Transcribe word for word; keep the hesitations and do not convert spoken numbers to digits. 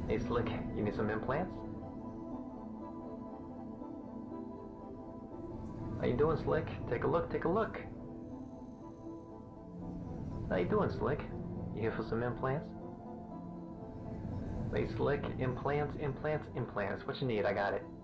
Hey Slick, you need some implants? How you doing, Slick? Take a look, take a look. How you doing, Slick? You here for some implants? Hey Slick, implants, implants, implants. What you need? I got it.